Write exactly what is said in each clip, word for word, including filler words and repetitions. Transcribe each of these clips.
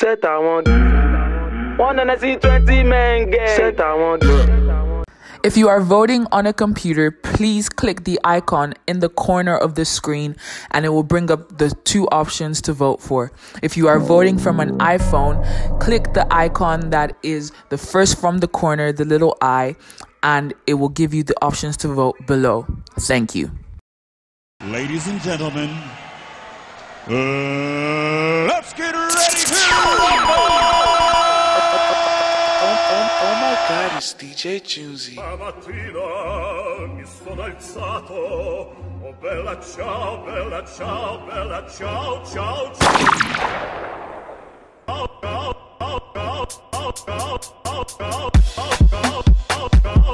Set I want. One and I see twenty men get. Set I want. If you are voting on a computer, please click the icon in the corner of the screen and it will bring up the two options to vote for. If you are voting from an iPhone, click the icon that is the first from the corner, the little I, and it will give you the options to vote below. Thank you. Ladies and gentlemen, uh, let's get ready to rumble! Oh my God, it's D J Junzy. Stamattina mi sono alzato. Oh bella ciao, bella ciao, bella ciao, ciao, ciao. Ciao, ciao, ciao, ciao, ciao, ciao, ciao, ciao, ciao,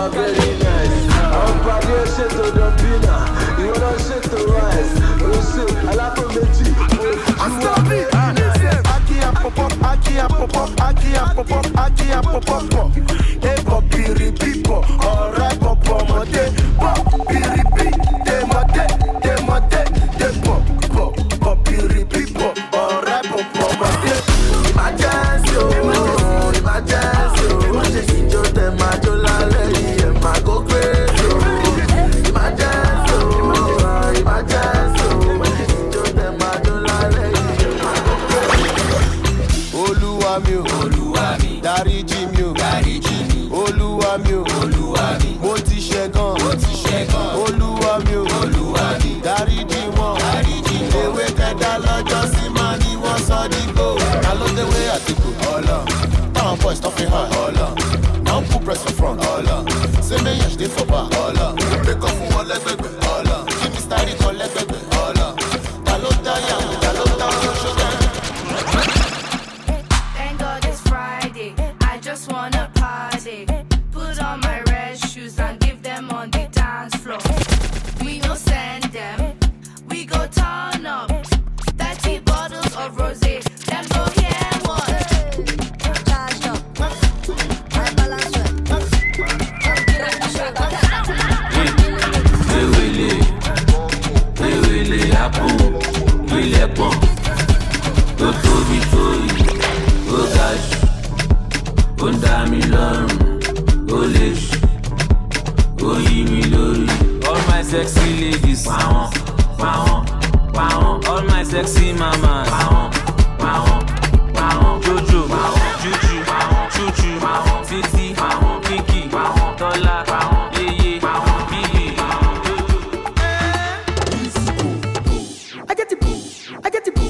are very nice. I'm party a shit to the pina. You wanna shit to rice. You see, I like to meet you. I'm sorry. Aki a pop up, Aki a pop up, Aki a pop up, Aki a pop up. Hey, popiri people, alright, pop up, mode, popiri people, they mode, they mode, they pop, pop, popiri people, alright, pop up, mode. Emergency, emergency, emergency, jo dem a jo la lady, em a go crazy. Emergency, emergency, emergency, jo dem a jo la lady, em a go crazy. Olúwa mi o, Olúwa mi, dáríjì mi o, dáríjì mi. Olúwa mi o, Olúwa mi, mo ti ṣẹ̀gàn, mo ti ṣẹ̀gàn. Olúwa mi o, Olúwa mi, dáríjì wọn, dáríjì wọn. Ewé kẹta lọ́jọ́ sí máa ní wọ́n sọ dígbò. Ta ló déwé àtìkù? Ọlọ. Táwọn boys tó fi hàn ọlọ. Now put press in front ọlọ. Ṣé méyàn ṣe fọ́ bá ọlọ? Pékọ̀ fún wọn lẹ́gbẹ̀gbẹ̀ ọlọ. Kí mi sáré kan lẹ́gbẹ̀gbẹ̀ ọlọ. Ta ló dá yàrá? Ta ló dá ṣọ́ṣọ́? Thank God it's Friday. I just wanna party. Put on my red shoes and give them on the dance floor. We go send them. We go turn up. thirty bottles of rosé. Them go hear what? Charged up. I balance well. We will it. We will it happen. We let go. Go to Victoria. Go dash. Go down me long. Go lish. Go yi me lori. All my sexy ladies. Wow, wow, wow. All my sexy mamas. Wow, wow, wow. Jojo, wow. Juju, wow. Chuchu, wow. Titi, wow. Kiki, wow. Tola, wow. Yeye, wow. Billy, wow. Jojo. I get the boo, I get the boo,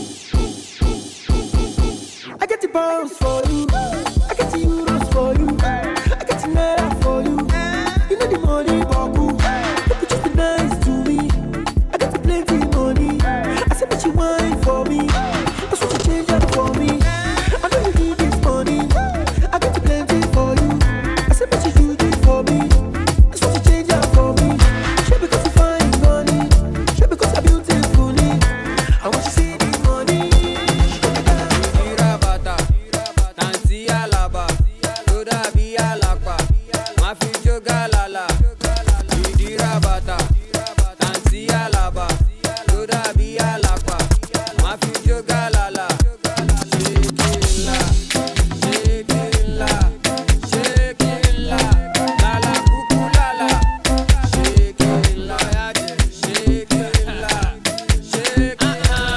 I get the bounce for you, I get the euros for you, I get the naira for you. You know the money, Baku. Look just be nice to me. I got the plenty money. I said what you want for me. That's what you change up for me. I know you need this money. I got the plenty for you. I said what you do this for me. That's what you change up for me. Sure because you find money. Sure because you're beautiful. I want to see this money. Irabata, Nancy Alaba, Toda Bialapa, Mafi Jogalala, Irabata, Nancy Alaba, Toda Bialapa, Mafi Jogalala, Shekila, Shekila, Shekila, Lala Kukulala, Shekila, Shekila, Shekila,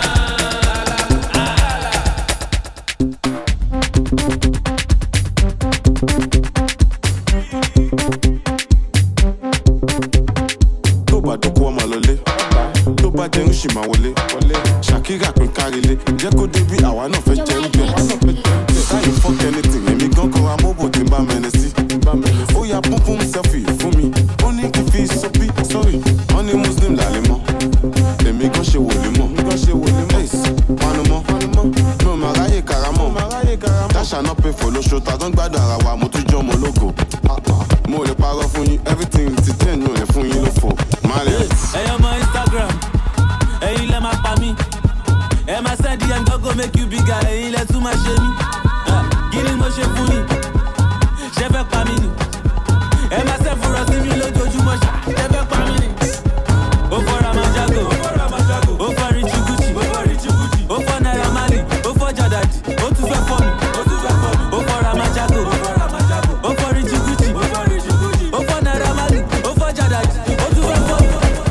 tó bá dọ́kọ́ ọmọ lọlé tó bá jẹun ṣì máa wọlé ṣàkírà pín kárílé jẹ́ kó dé bí àwa náà fẹ́ jẹun bẹ̀ táyì fuck anything èmi gan kan amóbò tí n bá mẹ́ni sí ó yá púnpún selfie fún mi ó ní kí n fi sọ́bí sorry wọ́n ní muslim làlẹ́ mọ́ èmi gan ṣe wòlé mọ́ ace panumọ́ mi ò máa ráyè karamọ́ dáṣà náà pay for lóṣù tàdán gbádùn ara wa mo tún jọ́ ọmọ ológo mo lè parọ́ fún yín everything ti ten mi ò lè fún yín lófo máa lè. Ẹyọ mọ Instagram, ẹ̀yin lẹ máa pa mí. Ẹ máa send D M go make you bigger, ẹ̀yin lẹ tún máa ṣe mí. Kí ni mo ṣe fún yín? Ṣé fẹ́ pa mí ni? Ẹ máa ṣe fúnra sí mi lójoojúmọ́ ṣá. Ṣé fẹ́ pa mí ni? Ó fọ́ Ramajago, ó fọ́ Richie Gucci, ó fọ́ Naira Marley, ó fọ́ Jadadi, ó tún fẹ́ fọ́ mi. Ó fọ́ Ramajago, ó fọ́ Richie Gucci, ó fọ́ Naira Marley, ó fọ́ Jadadi, ó tún fẹ́ fọ́ mi.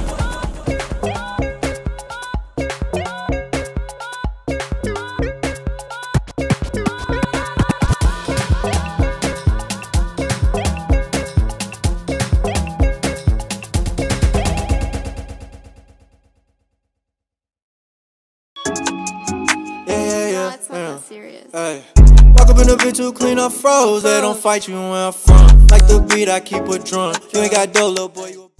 Hey. Walk up in the bitch too clean up froze. They don't fight you where I'm from. Like the beat, I keep a drum. You ain't got dough, little boy. You